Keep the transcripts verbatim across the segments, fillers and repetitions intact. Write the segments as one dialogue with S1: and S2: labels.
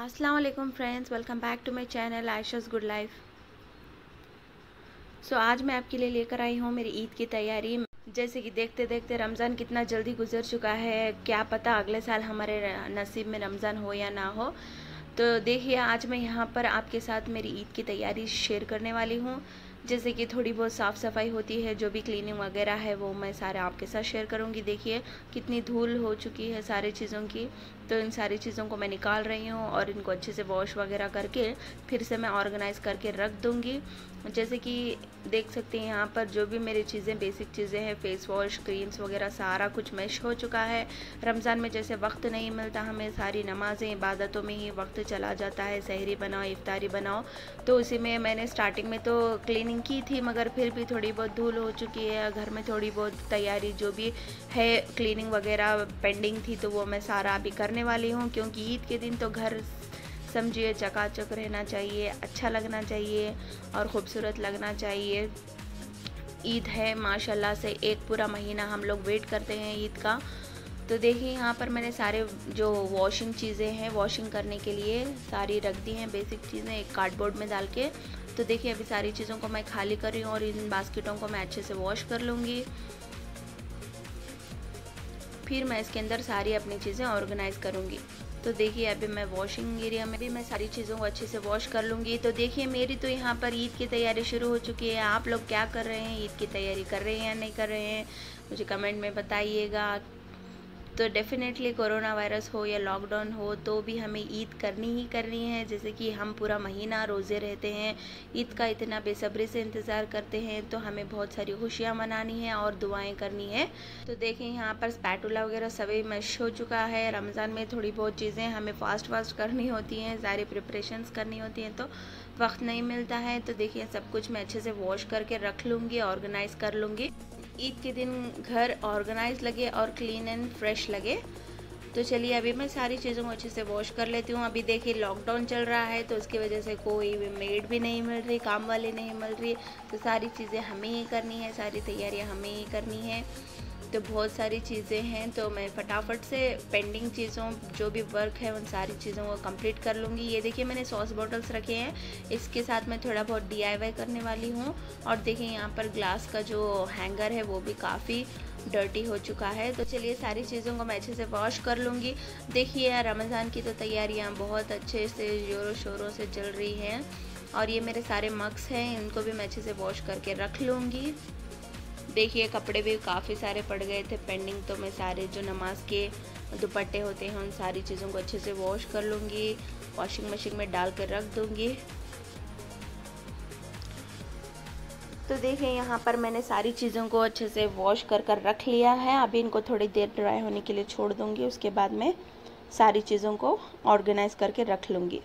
S1: अस्सलाम वालेकुम friends, welcome back to my channel Ayesha's good life. So आज मैं आपके लिए लेकर आई हूँ मेरी ईद की तैयारी। जैसे कि देखते देखते रमज़ान कितना जल्दी गुजर चुका है, क्या पता अगले साल हमारे नसीब में रमज़ान हो या ना हो। तो देखिए आज मैं यहाँ पर आपके साथ मेरी ईद की तैयारी शेयर करने वाली हूँ। जैसे कि थोड़ी बहुत साफ़ सफाई होती है, जो भी क्लीनिंग वगैरह है वो मैं सारे आपके साथ शेयर करूँगी। देखिए कितनी धूल हो चुकी है सारी चीज़ों की, तो इन सारी चीज़ों को मैं निकाल रही हूँ और इनको अच्छे से वॉश वगैरह करके फिर से मैं ऑर्गेनाइज़ करके रख दूँगी। जैसे कि देख सकते हैं यहाँ पर जो भी मेरी चीज़ें बेसिक चीज़ें हैं, फेस वॉश, क्रीम्स वगैरह सारा कुछ मैश हो चुका है। रमज़ान में जैसे वक्त नहीं मिलता, हमें सारी नमाज़ें इबादतों में ही वक्त चला जाता है, सहरी बनाओ, इफ्तारी बनाओ, तो उसी में मैंने स्टार्टिंग में तो क्लीनिंग की थी, मगर फिर भी थोड़ी बहुत धूल हो चुकी है। घर में थोड़ी बहुत तैयारी जो भी है क्लीनिंग वगैरह पेंडिंग थी, तो वो मैं सारा अभी करने वाली हूँ, क्योंकि ईद के दिन तो घर समझिए चकाचक रहना चाहिए, अच्छा लगना चाहिए और ख़ूबसूरत लगना चाहिए। ईद है माशाल्लाह से, एक पूरा महीना हम लोग वेट करते हैं ईद का। तो देखिए यहाँ पर मैंने सारे जो वॉशिंग चीज़ें हैं वॉशिंग करने के लिए सारी रख दी हैं, बेसिक चीज़ें एक कार्डबोर्ड में डाल के। तो देखिए अभी सारी चीज़ों को मैं खाली कर रही हूँ और इन बास्केटों को मैं अच्छे से वॉश कर लूँगी। फिर मैं इसके अंदर सारी अपनी चीज़ें ऑर्गेनाइज़ करूँगी। तो देखिए अभी मैं वॉशिंग एरिया में भी मैं सारी चीज़ों को अच्छे से वॉश कर लूँगी। तो देखिए मेरी तो यहाँ पर ईद की तैयारी शुरू हो चुकी है। आप लोग क्या कर रहे हैं, ईद की तैयारी कर रहे हैं या नहीं कर रहे हैं, मुझे कमेंट में बताइएगा। तो डेफ़िनेटली कोरोना वायरस हो या लॉकडाउन हो, तो भी हमें ईद करनी ही करनी है। जैसे कि हम पूरा महीना रोज़े रहते हैं, ईद का इतना बेसब्री से इंतज़ार करते हैं, तो हमें बहुत सारी खुशियाँ मनानी है और दुआएं करनी है। तो देखें यहाँ पर स्पैटुला वगैरह सभी मैश हो चुका है। रमज़ान में थोड़ी बहुत चीज़ें हमें फ़ास्ट फास्ट करनी होती हैं, सारी प्रिपरेशंस करनी होती हैं, तो वक्त नहीं मिलता है। तो देखिए सब कुछ मैं अच्छे से वॉश करके रख लूँगी, ऑर्गेनाइज़ कर लूँगी। ईद के दिन घर ऑर्गेनाइज लगे और क्लीन एंड फ्रेश लगे। तो चलिए अभी मैं सारी चीज़ों को अच्छे से वॉश कर लेती हूँ। अभी देखिए लॉकडाउन चल रहा है, तो उसकी वजह से कोई भी मेड भी नहीं मिल रही, काम वाले नहीं मिल रही, तो सारी चीज़ें हमें ही करनी है, सारी तैयारियाँ हमें ही करनी है। तो बहुत सारी चीज़ें हैं, तो मैं फटाफट से पेंडिंग चीज़ों जो भी वर्क है उन सारी चीज़ों को कंप्लीट कर लूँगी। ये देखिए मैंने सॉस बॉटल्स रखे हैं, इसके साथ मैं थोड़ा बहुत डी आई वाई करने वाली हूँ। और देखिए यहाँ पर ग्लास का जो हैंगर है वो भी काफ़ी डर्टी हो चुका है। तो चलिए सारी चीज़ों को मैं अच्छे से वॉश कर लूँगी। देखिए रमज़ान की तो तैयारियाँ बहुत अच्छे से ज़ोरों शोरों से चल रही हैं। और ये मेरे सारे मग्स हैं, इनको भी मैं अच्छे से वॉश करके रख लूँगी। देखिए कपड़े भी काफ़ी सारे पड़ गए थे पेंडिंग, तो मैं सारे जो नमाज के दुपट्टे होते हैं उन सारी चीज़ों को अच्छे से वॉश कर लूँगी, वॉशिंग मशीन में डाल कर रख दूँगी। तो देखिए यहाँ पर मैंने सारी चीज़ों को अच्छे से वॉश कर कर रख लिया है। अभी इनको थोड़ी देर ड्राई होने के लिए छोड़ दूँगी, उसके बाद मैं सारी चीज़ों को ऑर्गेनाइज़ करके रख लूँगी।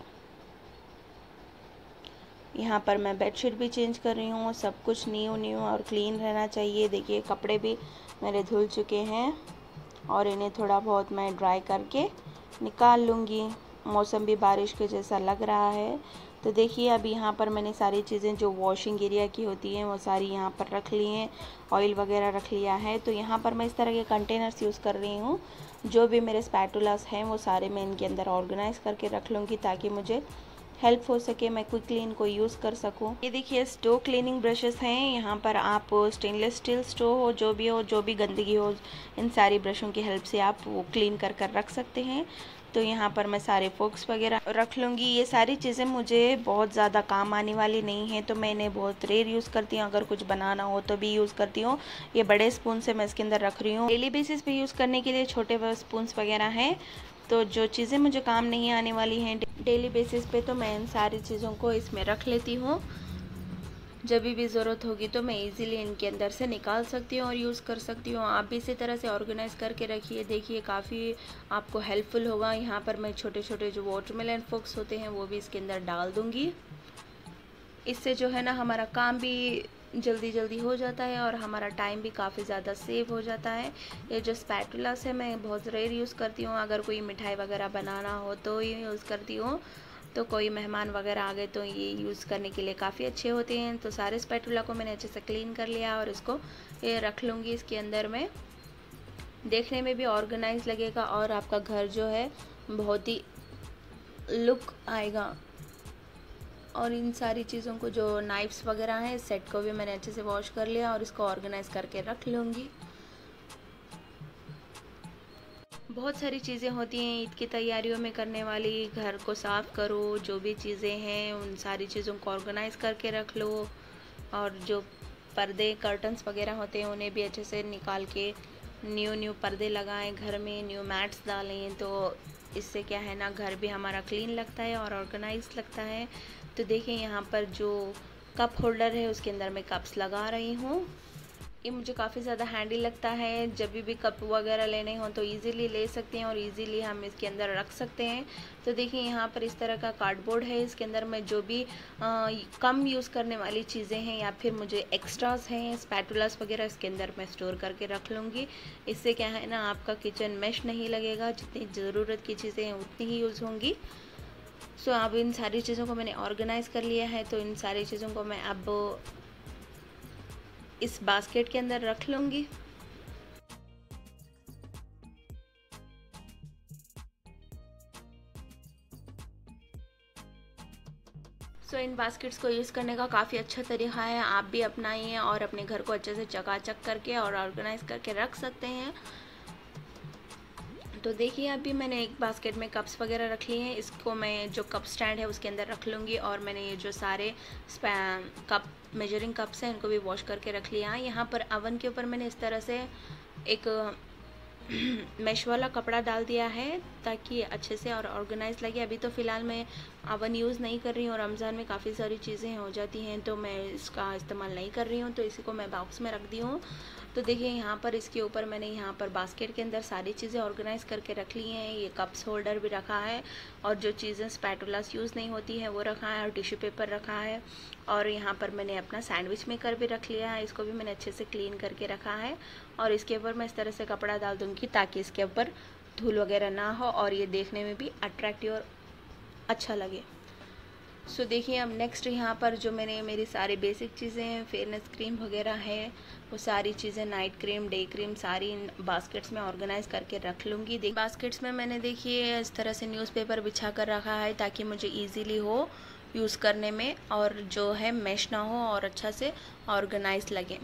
S1: यहाँ पर मैं बेडशीट भी चेंज कर रही हूँ, सब कुछ न्यू न्यू और क्लीन रहना चाहिए। देखिए कपड़े भी मेरे धुल चुके हैं और इन्हें थोड़ा बहुत मैं ड्राई करके निकाल लूँगी। मौसम भी बारिश के जैसा लग रहा है। तो देखिए अभी यहाँ पर मैंने सारी चीज़ें जो वॉशिंग एरिया की होती हैं वो सारी यहाँ पर रख ली हैं, ऑयल वगैरह रख लिया है। तो यहाँ पर मैं इस तरह के कंटेनर्स यूज़ कर रही हूँ, जो भी मेरे स्पैटुलास हैं वो सारे मैं इनके अंदर ऑर्गेनाइज़ करके रख लूँगी, ताकि मुझे हेल्प हो सके, मैं क्विकली इनको यूज़ कर सकूं। ये देखिए स्टो क्लीनिंग ब्रशेस हैं। यहाँ पर आप स्टेनलेस स्टील स्टो हो, जो भी हो, जो भी गंदगी हो, इन सारी ब्रशों की हेल्प से आप वो क्लीन कर कर रख सकते हैं। तो यहाँ पर मैं सारे फोक्स वगैरह रख लूँगी। ये सारी चीज़ें मुझे बहुत ज़्यादा काम आने वाली नहीं हैं, तो मैं इन्हें बहुत रेयर यूज़ करती हूँ। अगर कुछ बनाना हो तो भी यूज़ करती हूँ। ये बड़े स्पून से मैं इसके अंदर रख रही हूँ। डेली बेसिस पे यूज़ करने के लिए छोटे स्पून्स वगैरह हैं। तो जो चीज़ें मुझे काम नहीं आने वाली हैं डेली बेसिस पे, तो मैं इन सारी चीज़ों को इसमें रख लेती हूँ। जब भी ज़रूरत होगी तो मैं इजीली इनके अंदर से निकाल सकती हूँ और यूज़ कर सकती हूँ। आप भी इसी तरह से ऑर्गेनाइज़ करके रखिए, देखिए काफ़ी आपको हेल्पफुल होगा। यहाँ पर मैं छोटे छोटे जो वाटरमेलन फोक्स होते हैं वो भी इसके अंदर डाल दूँगी। इससे जो है ना हमारा काम भी जल्दी जल्दी हो जाता है और हमारा टाइम भी काफ़ी ज़्यादा सेव हो जाता है। ये जो स्पैटुलास है मैं बहुत रेयर यूज़ करती हूँ, अगर कोई मिठाई वगैरह बनाना हो तो ये यूज़ करती हूँ। तो कोई मेहमान वगैरह आ गए तो ये यूज़ करने के लिए काफ़ी अच्छे होते हैं। तो सारे स्पैटुला को मैंने अच्छे से क्लीन कर लिया और इसको ये रख लूँगी इसके अंदर में। देखने में भी ऑर्गेनाइज लगेगा और आपका घर जो है बहुत ही लुक आएगा। और इन सारी चीज़ों को जो नाइफ्स वगैरह हैं, इस सेट को भी मैंने अच्छे से वॉश कर लिया और इसको ऑर्गेनाइज़ करके रख लूँगी। बहुत सारी चीज़ें होती हैं ईद की तैयारियों में करने वाली, घर को साफ़ करो, जो भी चीज़ें हैं उन सारी चीज़ों को ऑर्गेनाइज़ करके रख लो। और जो पर्दे कर्टन्स वगैरह होते हैं उन्हें भी अच्छे से निकाल के न्यू न्यू पर्दे लगाएं, घर में न्यू मैट्स डालें, तो इससे क्या है ना, घर भी हमारा क्लीन लगता है और ऑर्गेनाइज लगता है। तो देखिए यहाँ पर जो कप होल्डर है उसके अंदर मैं कप्स लगा रही हूँ। ये मुझे काफ़ी ज़्यादा हैंडी लगता है, जब भी कप वगैरह लेने हो तो इजीली ले सकते हैं और इजीली हम इसके अंदर रख सकते हैं। तो देखिए यहाँ पर इस तरह का कार्डबोर्ड है, इसके अंदर मैं जो भी आ, कम यूज़ करने वाली चीज़ें हैं या फिर मुझे एक्स्ट्रास हैं, स्पैटुलास वगैरह, इसके अंदर मैं स्टोर करके रख लूँगी। इससे क्या है ना, आपका किचन मैश नहीं लगेगा, जितनी ज़रूरत की चीज़ें हैं उतनी ही यूज़ होंगी। सो अब इन सारी चीज़ों को मैंने ऑर्गेनाइज़ कर लिया है, तो इन सारी चीज़ों को मैं अब इस बास्केट के अंदर रख लूँगी। सो so, इन बास्केट्स को यूज़ करने का काफ़ी अच्छा तरीका है, आप भी अपनाइए और अपने घर को अच्छे से चकाचक करके और ऑर्गेनाइज करके रख सकते हैं। तो देखिए अभी मैंने एक बास्केट में कप्स वगैरह रख लिए हैं, इसको मैं जो कप स्टैंड है उसके अंदर रख लूँगी। और मैंने ये जो सारे कप मेजरिंग कप्स हैं इनको भी वॉश करके रख लिया है। यहाँ पर अवन के ऊपर मैंने इस तरह से एक मैश वाला कपड़ा डाल दिया है ताकि अच्छे से और ऑर्गेनाइज लगे। अभी तो फ़िलहाल मैं अवन यूज़ नहीं कर रही हूँ, रमज़ान में काफ़ी सारी चीज़ें हो जाती हैं तो मैं इसका इस्तेमाल नहीं कर रही हूँ, तो इसी को मैं बॉक्स में रख दी हूँ। तो देखिए यहाँ पर इसके ऊपर मैंने यहाँ पर बास्केट के अंदर सारी चीज़ें ऑर्गेनाइज़ करके रख ली हैं। ये कप्स होल्डर भी रखा है और जो चीज़ें स्पैटुलास यूज़ नहीं होती है वो रखा है और टिश्यू पेपर रखा है। और यहाँ पर मैंने अपना सैंडविच मेकर भी रख लिया है, इसको भी मैंने अच्छे से क्लीन करके रखा है। और इसके ऊपर मैं इस तरह से कपड़ा डाल दूँगी ताकि इसके ऊपर धूल वगैरह ना हो और ये देखने में भी अट्रैक्टिव और अच्छा लगे। सो so, देखिए अब नेक्स्ट यहाँ पर जो मैंने मेरी सारी बेसिक चीज़ें हैं, फेयरनेस क्रीम वगैरह है, वो सारी चीज़ें नाइट क्रीम, डे क्रीम, सारी इन बास्केट्स में ऑर्गेनाइज करके रख लूँगी। देख बास्केट्स में मैंने देखिए इस तरह से न्यूज़पेपर बिछा कर रखा है ताकि मुझे ईजीली हो यूज़ करने में और जो है मैश ना हो और अच्छा से ऑर्गेनाइज लगे।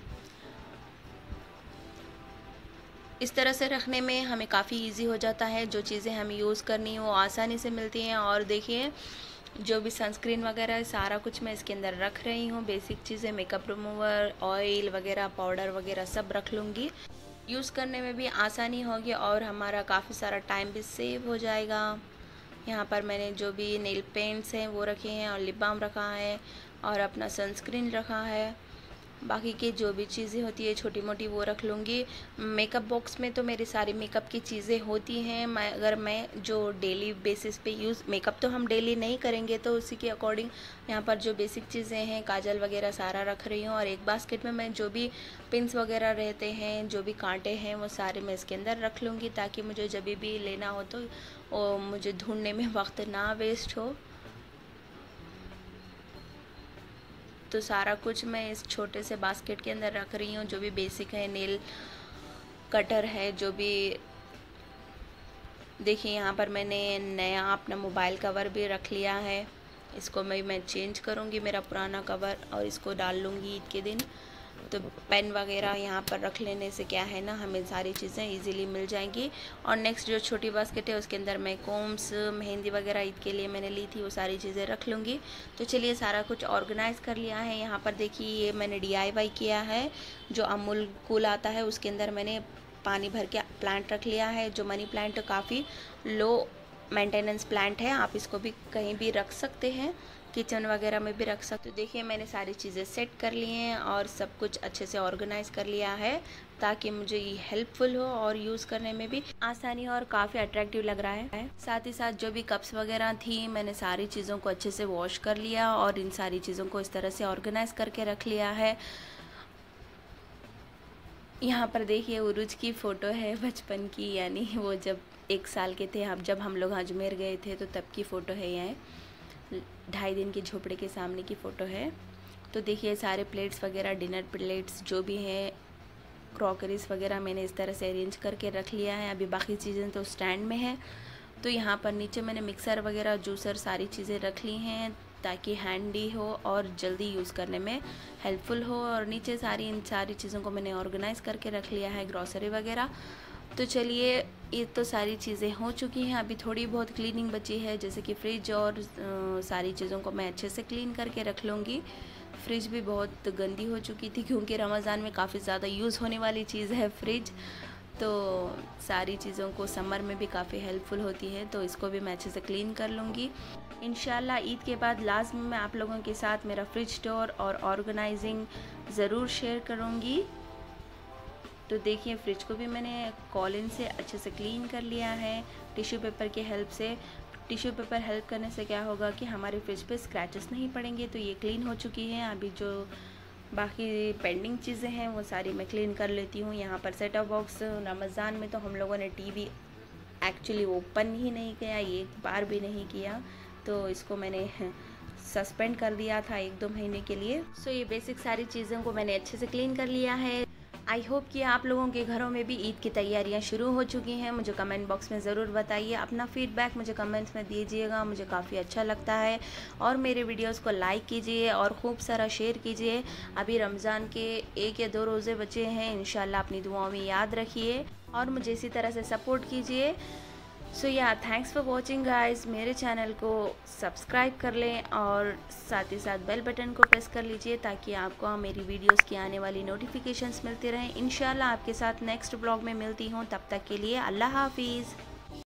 S1: इस तरह से रखने में हमें काफ़ी इजी हो जाता है, जो चीज़ें हमें यूज़ करनी वो आसानी से मिलती हैं। और देखिए जो भी सनस्क्रीन वगैरह है सारा कुछ मैं इसके अंदर रख रही हूँ, बेसिक चीज़ें, मेकअप रिमूवर, ऑयल वगैरह, पाउडर वगैरह सब रख लूँगी। यूज़ करने में भी आसानी होगी और हमारा काफ़ी सारा टाइम भी सेव हो जाएगा। यहाँ पर मैंने जो भी नेल पेंट्स हैं वो रखे हैं और लिप बाम रखा है और अपना सनस्क्रीन रखा है। बाकी की जो भी चीज़ें होती है छोटी मोटी वो रख लूँगी। मेकअप बॉक्स में तो मेरी सारी मेकअप की चीज़ें होती हैं, मैं अगर मैं जो डेली बेसिस पे यूज़, मेकअप तो हम डेली नहीं करेंगे तो उसी के अकॉर्डिंग यहाँ पर जो बेसिक चीज़ें हैं, काजल वगैरह सारा रख रही हूँ। और एक बास्केट में मैं जो भी पिंस वगैरह रहते हैं, जो भी कांटे हैं वो सारे मैं इसके अंदर रख लूँगी ताकि मुझे जब भी लेना हो तो वो मुझे ढूंढने में वक्त ना वेस्ट हो। तो सारा कुछ मैं इस छोटे से बास्केट के अंदर रख रही हूँ, जो भी बेसिक है, नेल कटर है, जो भी। देखिए यहाँ पर मैंने नया अपना मोबाइल कवर भी रख लिया है, इसको मैं मैं चेंज करूँगी मेरा पुराना कवर और इसको डाल लूँगी ईद के दिन। तो पेन वगैरह यहाँ पर रख लेने से क्या है ना, हमें सारी चीज़ें इजीली मिल जाएंगी। और नेक्स्ट जो छोटी बास्केट है उसके अंदर मैं कोम्स, मेहंदी वगैरह ईद के लिए मैंने ली थी वो सारी चीज़ें रख लूँगी। तो चलिए सारा कुछ ऑर्गेनाइज़ कर लिया है। यहाँ पर देखिए ये मैंने डी आई वाई किया है, जो अमूल कूल आता है उसके अंदर मैंने पानी भर के प्लांट रख लिया है। जो मनी प्लांट काफ़ी लो मेंटेनेंस प्लांट है, आप इसको भी कहीं भी रख सकते हैं, किचन वगैरह में भी रख सकते हो। देखिए मैंने सारी चीज़ें सेट कर ली हैं और सब कुछ अच्छे से ऑर्गेनाइज़ कर लिया है ताकि मुझे ये हेल्पफुल हो और यूज़ करने में भी आसानी हो और काफ़ी अट्रैक्टिव लग रहा है। साथ ही साथ जो भी कप्स वगैरह थी मैंने सारी चीज़ों को अच्छे से वॉश कर लिया और इन सारी चीज़ों को इस तरह से ऑर्गेनाइज़ करके रख लिया है। यहाँ पर देखिए उरुज की फ़ोटो है बचपन की, यानी वो जब एक साल के थे, हम जब हम लोग अजमेर गए थे तो तब की फ़ोटो है। यह ढाई दिन की झोपड़े के सामने की फ़ोटो है। तो देखिए सारे प्लेट्स वगैरह, डिनर प्लेट्स जो भी हैं, क्रॉकरीज वगैरह मैंने इस तरह से अरेंज करके रख लिया है। अभी बाकी चीज़ें तो स्टैंड में है तो यहाँ पर नीचे मैंने मिक्सर वगैरह, जूसर सारी चीज़ें रख ली हैं ताकि हैंडी हो और जल्दी यूज़ करने में हेल्पफुल हो। और नीचे सारी इन सारी चीज़ों को मैंने ऑर्गेनाइज़ करके रख लिया है, ग्रॉसरी वगैरह। तो चलिए, ये तो सारी चीज़ें हो चुकी हैं, अभी थोड़ी बहुत क्लीनिंग बची है, जैसे कि फ्रिज और आ, सारी चीज़ों को मैं अच्छे से क्लीन करके रख लूँगी। फ्रिज भी बहुत गंदी हो चुकी थी क्योंकि रमज़ान में काफ़ी ज़्यादा यूज़ होने वाली चीज़ है फ्रिज, तो सारी चीज़ों को समर में भी काफ़ी हेल्पफुल होती है, तो इसको भी मैं अच्छे से क्लीन कर लूँगी। इंशाल्लाह ईद के बाद लास्ट में मैं आप लोगों के साथ मेरा फ्रिज टूर और ऑर्गेनाइजिंग ज़रूर शेयर करूँगी। तो देखिए, फ्रिज को भी मैंने कॉलिन से अच्छे से क्लीन कर लिया है टिश्यू पेपर की हेल्प से। टिश्यू पेपर हेल्प करने से क्या होगा कि हमारे फ्रिज पे स्क्रैचेस नहीं पड़ेंगे। तो ये क्लीन हो चुकी है। अभी जो बाकी पेंडिंग चीज़ें हैं वो सारी मैं क्लीन कर लेती हूँ। यहाँ पर सेट टॉप बॉक्स, रमज़ान में तो हम लोगों ने टीवी एक्चुअली ओपन ही नहीं किया, एक बार भी नहीं किया, तो इसको मैंने सस्पेंड कर दिया था एक दो महीने के लिए। सो ये बेसिक सारी चीज़ों को मैंने अच्छे से क्लीन कर लिया है। आई होप कि आप लोगों के घरों में भी ईद की तैयारियां शुरू हो चुकी हैं। मुझे कमेंट बॉक्स में ज़रूर बताइए, अपना फीडबैक मुझे कमेंट्स में दीजिएगा, मुझे काफ़ी अच्छा लगता है। और मेरे वीडियोस को लाइक कीजिए और खूब सारा शेयर कीजिए। अभी रमज़ान के एक या दो रोज़े बचे हैं, इंशाल्लाह अपनी दुआओं में याद रखिए और मुझे इसी तरह से सपोर्ट कीजिए। So yeah thanks for watching guys. मेरे चैनल को सब्सक्राइब कर लें और साथ ही साथ बेल बटन को प्रेस कर लीजिए ताकि आपको मेरी वीडियोस की आने वाली नोटिफिकेशंस मिलती रहें। इंशाल्लाह आपके साथ नेक्स्ट ब्लॉग में मिलती हूँ, तब तक के लिए अल्लाह हाफिज़।